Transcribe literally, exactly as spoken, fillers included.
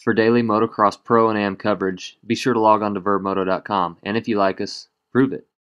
For daily motocross pro and am coverage, be sure to log on to verb moto dot com, and if you like us, prove it.